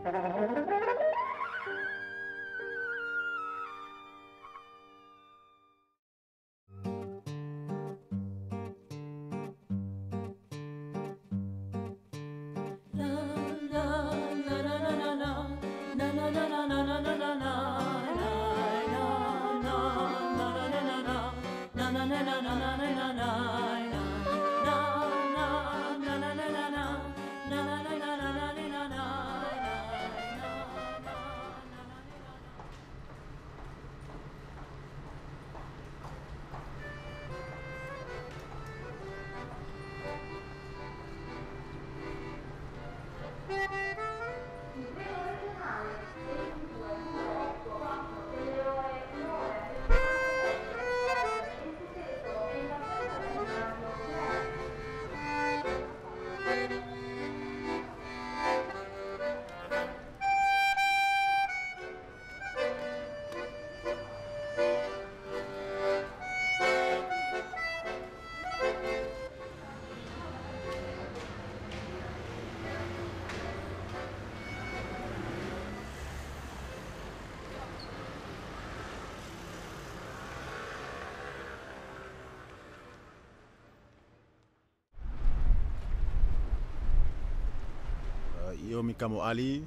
Io mi chiamo Ali,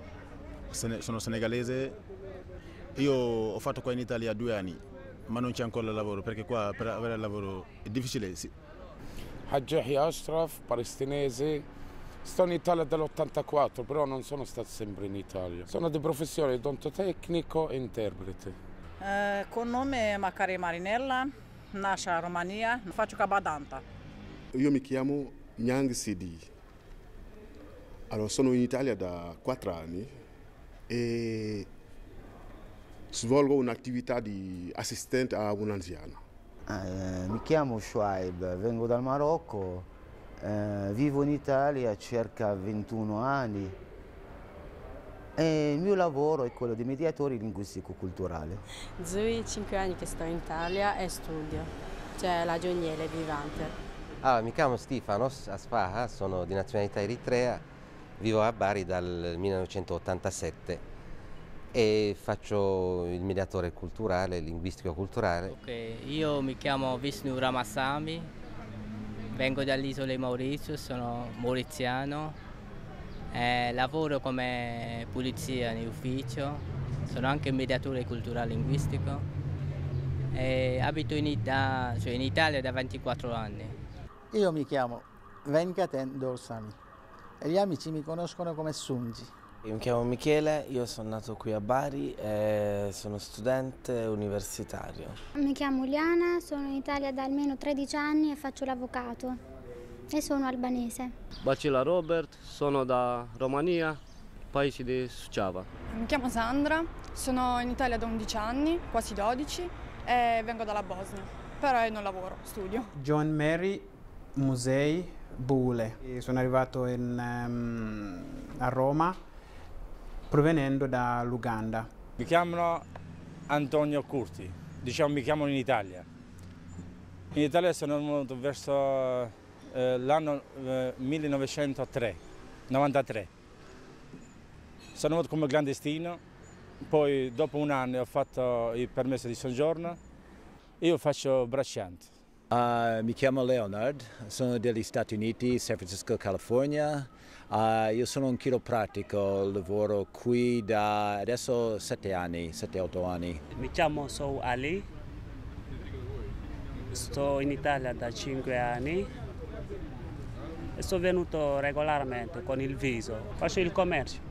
sono senegalese. Io ho fatto qua in Italia 2 anni, ma non c'è ancora lavoro perché qua per avere lavoro è difficile. Sì. Hajjahi Ashraf, palestinese. Sto in Italia dall'84, però non sono stato sempre in Italia. Sono di professione odontotecnico e interprete. Con nome Macare Marinella, nasce a Romania, faccio cabadanta. Io mi chiamo Nyang Sidi. Allora, sono in Italia da 4 anni e svolgo un'attività di assistente a un anziano. Mi chiamo Shuaib, vengo dal Marocco, vivo in Italia circa 21 anni e il mio lavoro è quello di mediatore linguistico-culturale. Zui, 5 anni che sto in Italia e studio, cioè la gioniere vivante. Allora, mi chiamo Stefanos Asfaha, sono di nazionalità eritrea, vivo a Bari dal 1987 e faccio il mediatore culturale, linguistico-culturale. Io mi chiamo Vishnu Ramasamy, vengo dalle isole Mauritius, sono mauriziano, lavoro come pulizia in ufficio, sono anche mediatore culturale linguistico e abito in Italia da 24 anni. Io mi chiamo Venkaten Dorsami e gli amici mi conoscono come Sungi. Io mi chiamo Michele, io sono nato qui a Bari e sono studente universitario. Mi chiamo Uliana, sono in Italia da almeno 13 anni e faccio l'avvocato e sono albanese. Bacila Robert, sono da Romania, paese di Suceava. Mi chiamo Sandra, sono in Italia da 11 anni, quasi 12 e vengo dalla Bosnia, però non lavoro, studio. John Mary Musei Bule. Sono arrivato a Roma provenendo dall'Uganda. Mi chiamano Antonio Curti, diciamo mi chiamano in Italia. In Italia sono venuto verso l'anno 1993. Sono venuto come clandestino, poi dopo un anno ho fatto il permesso di soggiorno. Io faccio bracciante. Mi chiamo Leonard, sono degli Stati Uniti, San Francisco, California. Io sono un chiropratico, lavoro qui da adesso 7-8 anni. Mi chiamo Sou Ali, sto in Italia da 5 anni e sono venuto regolarmente con il viso, faccio il commercio.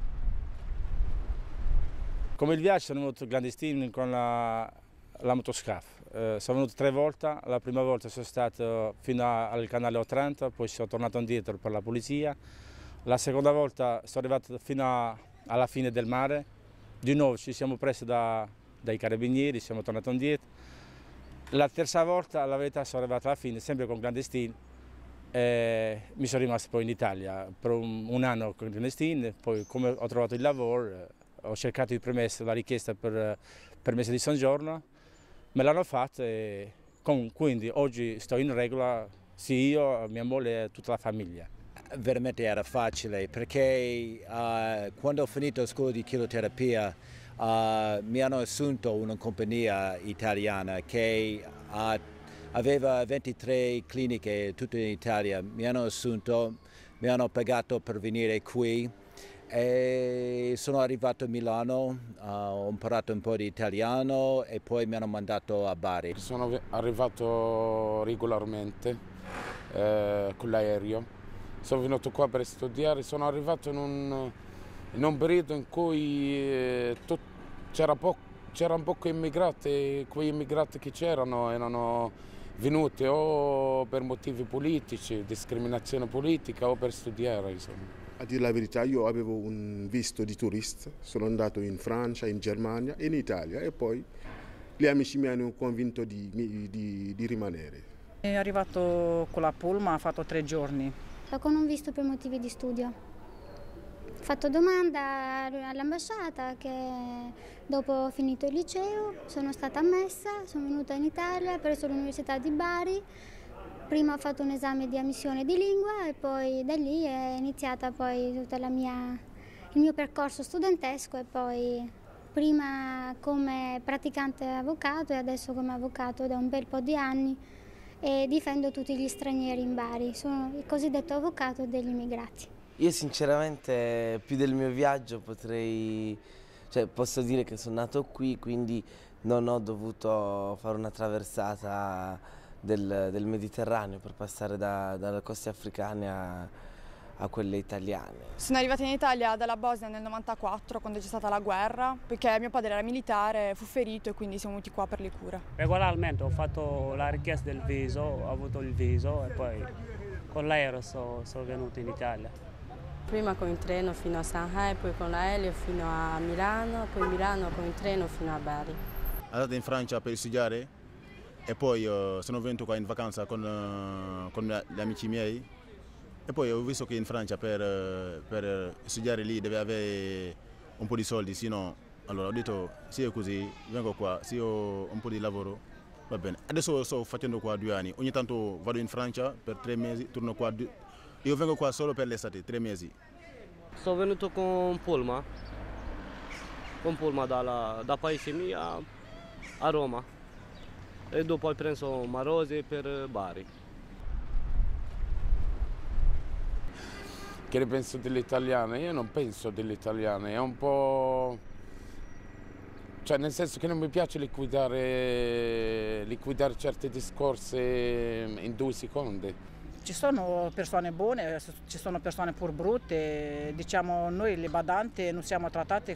Come il viaggio sono venuto clandestino con la motoscafo. Sono venuto 3 volte, la prima volta sono stato fino al canale Otranta, poi sono tornato indietro per la polizia. La seconda volta sono arrivato fino alla fine del mare, di nuovo ci siamo presi dai carabinieri, siamo tornati indietro. La terza volta, la verità, sono arrivato alla fine, sempre con clandestini, e mi sono rimasto poi in Italia per un anno con clandestini, poi come ho trovato il lavoro, ho cercato il permesso, la richiesta per permesso di soggiorno, me l'hanno fatto e quindi oggi sto in regola, sì io, mia moglie e tutta la famiglia. veramente era facile perché quando ho finito la scuola di chiroterapia mi hanno assunto una compagnia italiana che aveva 23 cliniche tutte in Italia, mi hanno assunto, mi hanno pagato per venire qui e sono arrivato a Milano, ho imparato un po' di italiano e poi mi hanno mandato a Bari. Sono arrivato regolarmente con l'aereo, sono venuto qua per studiare, sono arrivato in un periodo in cui c'era un po' immigrati, quei immigrati che c'erano erano venuti o per motivi politici, discriminazione politica o per studiare, insomma. A dire la verità, io avevo un visto di turista, sono andato in Francia, in Germania e in Italia e poi gli amici mi hanno convinto di rimanere. È arrivato con la pullman, ha fatto 3 giorni. Con un visto per motivi di studio. Ho fatto domanda all'ambasciata che dopo ho finito il liceo sono stata ammessa, sono venuta in Italia presso l'Università di Bari. Prima ho fatto un esame di ammissione di lingua e poi da lì è iniziata poi tutta il mio percorso studentesco e poi prima come praticante avvocato e adesso come avvocato da un bel po' di anni e difendo tutti gli stranieri in Bari. Sono il cosiddetto avvocato degli immigrati. Io sinceramente più del mio viaggio posso dire che sono nato qui, quindi non ho dovuto fare una traversata del Mediterraneo per passare dalle coste africane a quelle italiane. Sono arrivata in Italia dalla Bosnia nel 94 quando c'è stata la guerra, perché mio padre era militare, fu ferito e quindi siamo venuti qua per le cure. Regolarmente ho fatto la richiesta del viso, ho avuto il viso e poi con l'aereo sono venuto in Italia. Prima con il treno fino a Shanghai, poi con l'aereo fino a Milano, poi Milano con il treno fino a Bari. Sono andato in Francia per studiare e poi sono venuto qua in vacanza con gli amici miei e poi ho visto che in Francia per studiare lì deve avere un po' di soldi, se no allora ho detto se è così vengo qua, se ho un po' di lavoro va bene. Adesso sto facendo qua 2 anni, ogni tanto vado in Francia per 3 mesi, torno qua. Io vengo qua solo per l'estate, 3 mesi. Sono venuto con pullman da paese mio a Roma e dopo ho preso Marosi per Bari. Che ne penso delle italiane? Io non penso delle italiane, è un po'... cioè nel senso che non mi piace liquidare certi discorsi in 2 secondi. Ci sono persone buone, ci sono persone pur brutte, diciamo noi le badanti non siamo trattate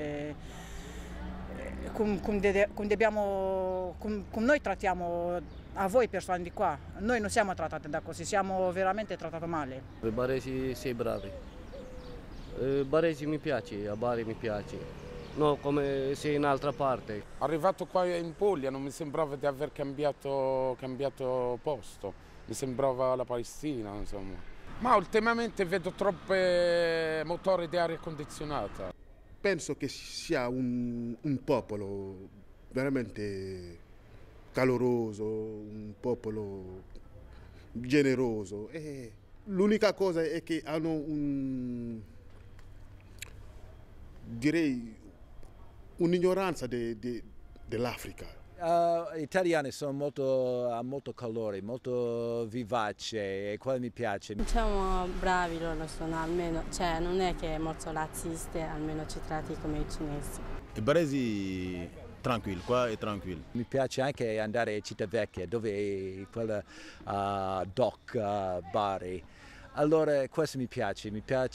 come noi trattiamo a voi persone di qua, noi non siamo trattate da così, siamo veramente trattate male. I baresi sei bravi, Baresi mi piace, a Bari mi piace, no come sei in altra parte. Arrivato qua in Puglia non mi sembrava di aver cambiato posto. Mi sembrava la Palestina, insomma. Ma ultimamente vedo troppe motori di aria condizionata. Penso che sia un popolo veramente caloroso, un popolo generoso. E l'unica cosa è che hanno direi un'ignoranza dell'Africa. Gli italiani sono molto calore, molto vivaci e quello mi piace. Siamo bravi loro, sono almeno, cioè non è che è molto razziste, almeno ci tratti come i cinesi. I baresi tranquilli, qua è tranquillo. Mi piace anche andare a Civitavecchia, dove è quella dock Bari. Allora questo mi piace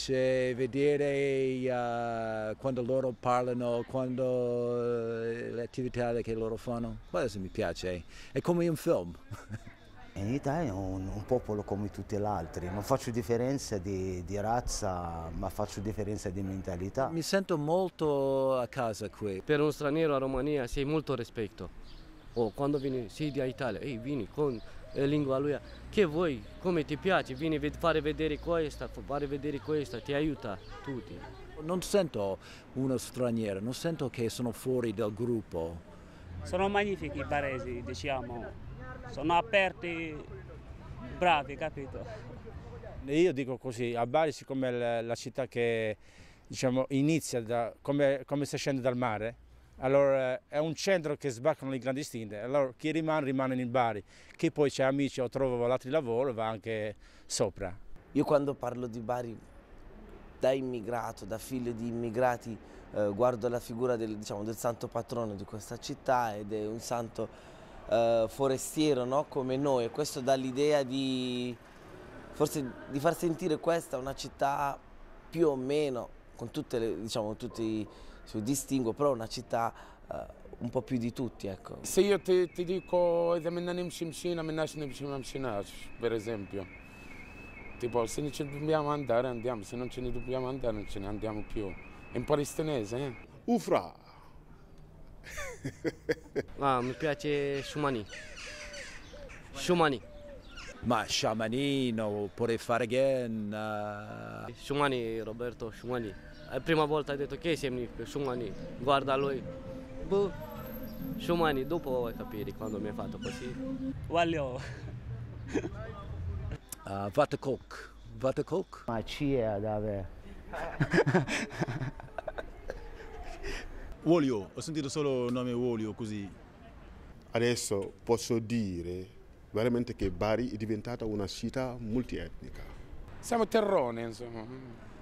vedere quando loro parlano, quando le attività che loro fanno, questo mi piace, è come un film. In Italia è un popolo come tutti gli altri, non faccio differenza di razza, ma faccio differenza di mentalità. Mi sento molto a casa qui. Per uno straniero a Romania sei molto rispetto. Quando vieni da Italia, vieni con lingua lui, che vuoi, come ti piace, vieni a fare vedere questa, ti aiuta tutti. Non sento uno straniero, non sento che sono fuori dal gruppo. Sono magnifici i baresi, diciamo, sono aperti, bravi, capito? Io dico così, a Bari, siccome è la città che diciamo, inizia come si scende dal mare, allora è un centro che sbarcano i clandestini, allora chi rimane in Bari, chi poi c'è amici o trova altri lavori va anche sopra. Io quando parlo di Bari da immigrato, da figlio di immigrati, guardo la figura del santo patrono di questa città ed è un santo forestiero, no? Come noi, e questo dà l'idea di forse di far sentire questa una città più o meno, con tutte le, tutti i suoi distinguo, però una città un po' più di tutti, ecco. Se io ti dico per esempio, tipo se ne ci dobbiamo andare andiamo, se non ce ne dobbiamo andare non ce ne andiamo più. È un po' ristonese, eh? Ufra! Mi piace Shumani. Ma Sciamanino, pure Faraghen. Shumani, Roberto Shumani. La prima volta ha detto che sei Shumani, guarda lui. Boh, Shumani, dopo vuoi capire quando mi ha fatto così. Voglio. Vatakok. Ma cia da avere. Wolio, ho sentito solo il nome Wolio così. Adesso posso dire veramente che Bari è diventata una città multietnica. Siamo terrone, insomma.